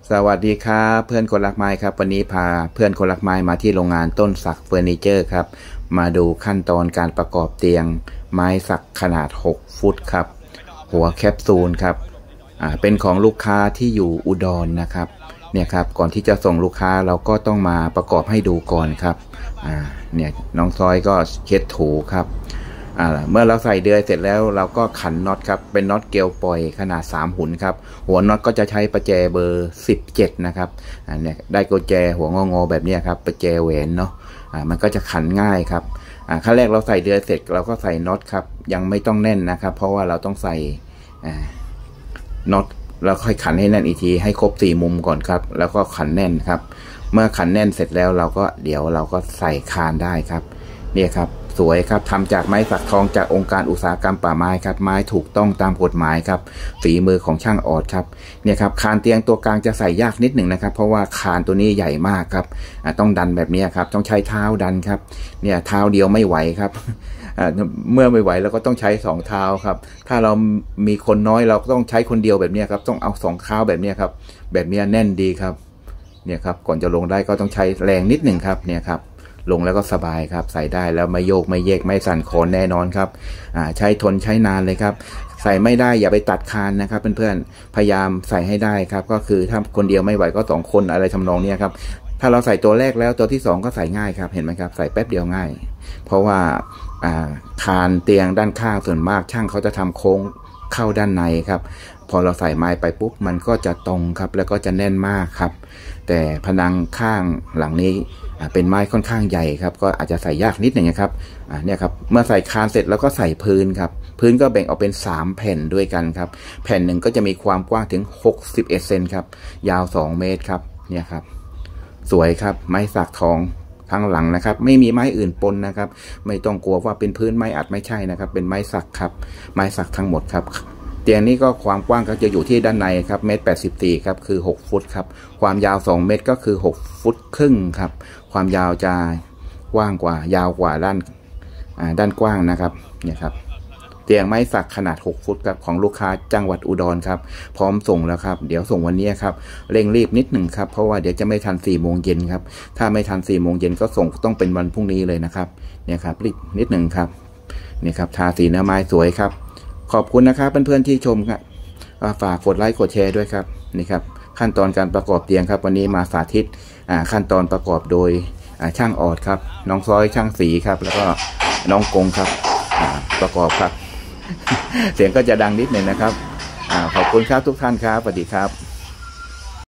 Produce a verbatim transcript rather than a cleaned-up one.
สวัสดีครับเพื่อนคนรักไม้ครับวันนี้พาเพื่อนคนรักไม้มาที่โรงงานต้นสักเฟอร์นิเจอร์ครับมาดูขั้นตอนการประกอบเตียงไม้สักขนาดหกฟุตครับหัวแคปซูลครับอ่าเป็นของลูกค้าที่อยู่อุดรนะครับเนี่ยครับก่อนที่จะส่งลูกค้าเราก็ต้องมาประกอบให้ดูก่อนครับอ่าเนี่ยน้องซอยก็เช็ดถูครับอ่าเมื่อเราใส่เดือยเสร็จแล้วเราก็ขันน็อตครับเป็นน็อตเกลียวปล่อยขนาดสามหุ่นครับหัวน็อตก็จะใช้ประแจเบอร์สิบเจ็ดนะครับอ่าเนี่ยได้กุญแจหัวงอๆแบบนี้ครับประแจแหวนเนาะอ่ามันก็จะขันง่ายครับอ่าขั้นแรกเราใส่เดือยเสร็จเราก็ใส่น็อตครับยังไม่ต้องแน่นนะครับเพราะว่าเราต้องใส่อ่าน็อตแล้วค่อยขันให้แน่นอีกทีให้ครบสี่มุมก่อนครับแล้วก็ขันแน่นครับเมื่อขันแน่นเสร็จแล้วเราก็เดี๋ยวเราก็ใส่คานได้ครับเนี่ยครับสวยครับทำจากไม้สักทองจากองค์การอุตสาหกรรมป่าไม้ครับไม้ถูกต้องตามกฎหมายครับฝีมือของช่างออดครับเนี่ยครับคานเตียงตัวกลางจะใส่ยากนิดหนึ่งนะครับเพราะว่าคานตัวนี้ใหญ่มากครับต้องดันแบบนี้ครับต้องใช้เท้าดันครับเนี่ยเท้าเดียวไม่ไหวครับเมื่อไม่ไหวเราก็ต้องใช้สองเท้าครับถ้าเรามีคนน้อยเราก็ต้องใช้คนเดียวแบบนี้ครับต้องเอาสองเท้าแบบนี้ครับแบบนี้แน่นดีครับเนี่ยครับก่อนจะลงได้ก็ต้องใช้แรงนิดหนึ่งครับเนี่ยครับลงแล้วก็สบายครับใส่ได้แล้วไม่โยกไม่เยกไม่สั่นคลอนแน่นอนครับอ่าใช้ทนใช้นานเลยครับใส่ไม่ได้อย่าไปตัดคานนะครับเพื่อนๆพยายามใส่ให้ได้ครับก็คือถ้าคนเดียวไม่ไหวก็สองคนอะไรทำนองนี้ครับถ้าเราใส่ตัวแรกแล้วตัวที่สองก็ใส่ง่ายครับเห็นไหมครับใส่แป๊บเดียวง่ายเพราะว่าอ่าคานเตียงด้านข้างส่วนมากช่างเขาจะทำโค้งเข้าด้านในครับพอเราใส่ไม้ไปปุ๊บมันก็จะตรงครับแล้วก็จะแน่นมากครับแต่ผนังข้างหลังนี้เป็นไม้ค่อนข้างใหญ่ครับก็อาจจะใส่ยากนิดหนึ่งนะครับอ่าเนี่ยครับเมื่อใส่คานเสร็จแล้วก็ใส่พื้นครับพื้นก็แบ่งออกเป็นสามแผ่นด้วยกันครับแผ่นหนึ่งก็จะมีความกว้างถึงหกสิบเอ็ดเซนครับยาวสองเมตรครับเนี่ยครับสวยครับไม้สักทองทั้งหลังนะครับไม่มีไม้อื่นปนนะครับไม่ต้องกลัวว่าเป็นพื้นไม้อัดไม่ใช่นะครับเป็นไม้สักครับไม้สักทั้งหมดครับเตียงนี้ก็ความกว้างก็จะอยู่ที่ด้านในครับเมตรแปดสิบสี่ครับคือหกฟุตครับความยาวสองเมตรก็คือหกฟุตครึ่งครับความยาวจะกว้างกว่ายาวกว่าด้านอ่าด้านกว้างนะครับเนี่ยครับเตียงไม้สักขนาดหกฟุตครับของลูกค้าจังหวัดอุดรครับพร้อมส่งแล้วครับเดี๋ยวส่งวันนี้ครับเร่งรีบนิดหนึ่งครับเพราะว่าเดี๋ยวจะไม่ทันสี่โมงเย็นครับถ้าไม่ทันสี่โมงเย็นก็ส่งต้องเป็นวันพรุ่งนี้เลยนะครับเนี่ยครับรีบนิดหนึ่งครับนี่ครับทาสีเนื้อไม้สวยครับขอบคุณนะครับเพื่อนๆที่ชมครับฝากกดไลค์กดแชร์ด้วยครับนี่ครับขั้นตอนการประกอบเตียงครับวันนี้มาสาธิตขั้นตอนประกอบโดยช่างออดครับน้องซอยช่างสีครับแล้วก็น้องกงครับประกอบครับเสียงก็จะดังนิดหนึ่งนะครับขอบคุณครับทุกท่านครับสวัสดีครับ